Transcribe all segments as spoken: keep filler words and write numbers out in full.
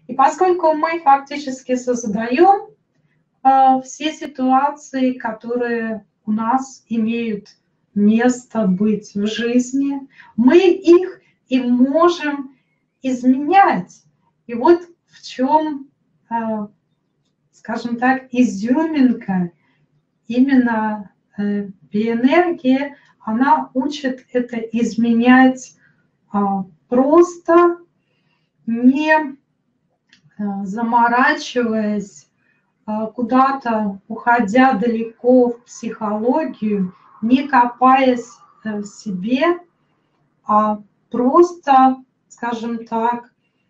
И поскольку мы фактически создаем э, все ситуации, которые у нас имеют место быть в жизни, мы их и можем изменять. И вот в чем, э, скажем так, изюминка именно э, биэнергии, она учит это изменять э, просто, не заморачиваясь, куда-то уходя далеко в психологию, не копаясь в себе, а просто, скажем так,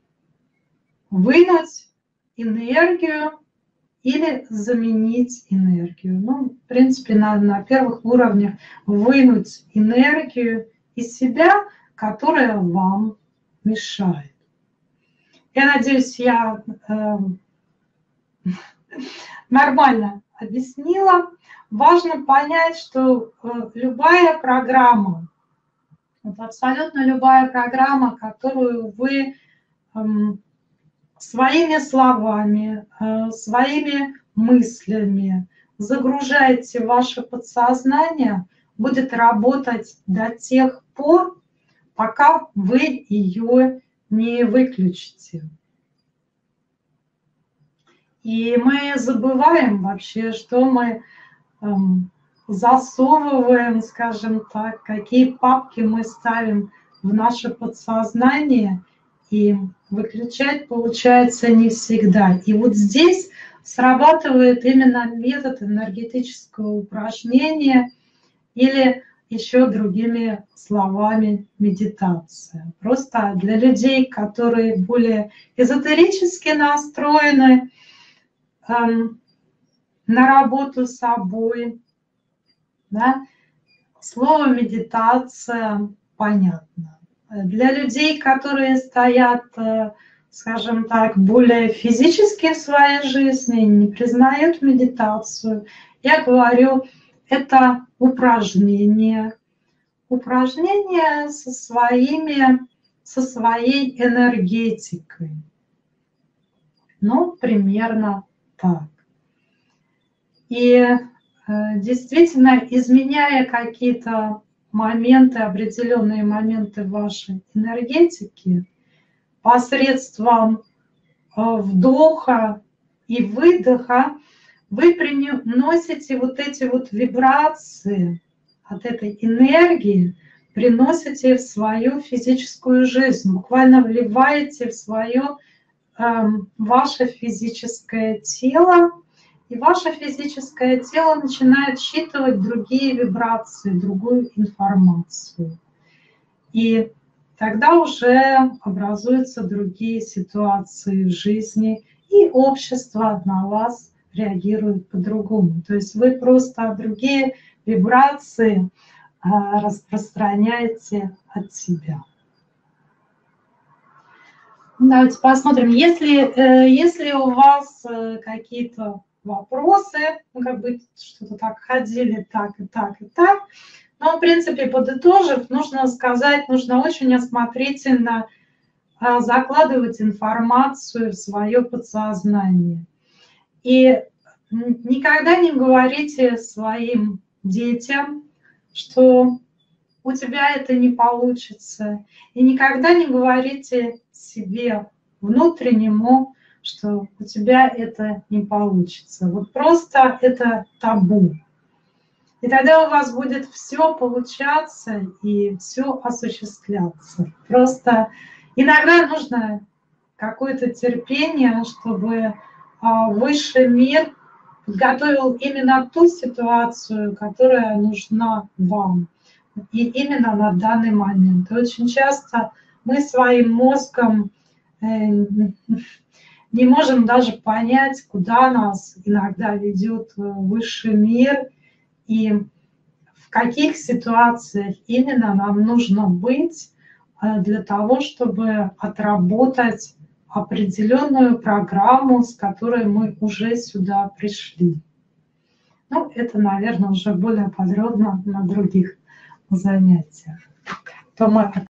вынуть энергию или заменить энергию. Ну, в принципе, на, на первых уровнях вынуть энергию из себя, которая вам мешает. Я надеюсь, я э, нормально объяснила. Важно понять, что э, любая программа, вот абсолютно любая программа, которую вы э, своими словами, э, своими мыслями загружаете в ваше подсознание, будет работать до тех пор, пока вы ее не выключите. И мы забываем вообще, что мы эм, засовываем, скажем так, какие папки мы ставим в наше подсознание, и выключать получается не всегда. И вот здесь срабатывает именно метод энергетического упражнения или еще другими словами медитация. Просто для людей, которые более эзотерически настроены, эм, на работу с собой, да, слово медитация понятно. Для людей, которые стоят, скажем так, более физически в своей жизни, не признают медитацию, я говорю, это упражнение, упражнение со своими, со своей энергетикой. Ну, примерно так. И действительно, изменяя какие-то моменты, определенные моменты вашей энергетики, посредством вдоха и выдоха, вы приносите вот эти вот вибрации от этой энергии, приносите в свою физическую жизнь, буквально вливаете в свое ваше физическое тело, и ваше физическое тело начинает считывать другие вибрации, другую информацию. И тогда уже образуются другие ситуации в жизни, и общество на вас реагирует по-другому. То есть вы просто другие вибрации распространяете от себя. Давайте посмотрим, если, если у вас какие-то вопросы, ну, как бы что-то так ходили, так и так и так, но, в принципе, подытожив, нужно сказать, нужно очень осмотрительно закладывать информацию в свое подсознание. И никогда не говорите своим детям, что у тебя это не получится. И никогда не говорите себе внутреннему, что у тебя это не получится. Вот просто это табу. И тогда у вас будет все получаться и все осуществляться. Просто иногда нужно какое-то терпение, чтобы высший мир подготовил именно ту ситуацию, которая нужна вам. И именно на данный момент. И очень часто мы своим мозгом не можем даже понять, куда нас иногда ведет высший мир и в каких ситуациях именно нам нужно быть для того, чтобы отработать определенную программу, с которой мы уже сюда пришли. Ну, это, наверное, уже более подробно на других занятиях. То мы